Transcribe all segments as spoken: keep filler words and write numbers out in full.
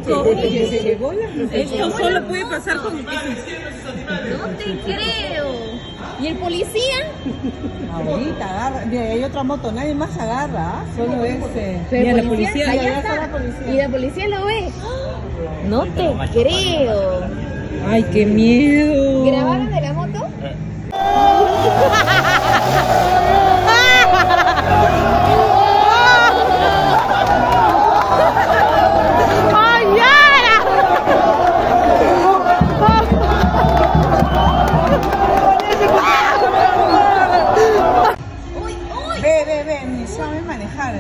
loco! Esto solo puede pasar con... No te creo. ¿Y el policía? Ahorita agarra, mira, hay otra moto, nadie más agarra, ¿ah? Solo ese. Mira, la policía, allá allá está. está la policía. Y la policía lo ve. No te creo. ¡Ay, qué miedo! ¿Grabaron de la moto? Ve, ve, ve, ni sabe manejar.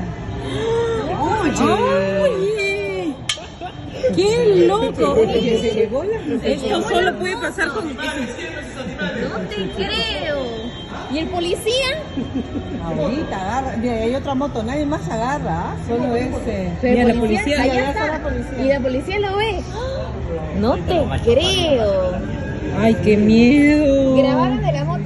¡Oye! ¡Qué loco! Esto solo puede pasar con... No te creo. ¿Y el policía? Ahorita agarra, mira, hay otra moto, nadie más agarra, ¿ah? Solo ese. Mira, la policía, allá allá está. está la policía. Y la policía lo ve. No te creo. ¡Ay, qué miedo! ¿Grabaron de la moto?